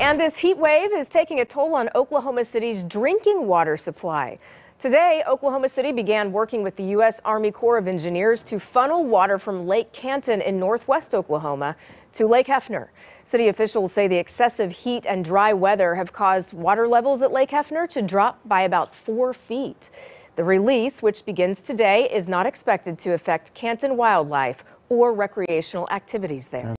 And this heat wave is taking a toll on Oklahoma City's drinking water supply. Today, Oklahoma City began working with the U.S. Army Corps of Engineers to funnel water from Lake Canton in northwest Oklahoma to Lake Hefner. City officials say the excessive heat and dry weather have caused water levels at Lake Hefner to drop by about 4 feet. The release, which begins today, is not expected to affect Canton wildlife or recreational activities there.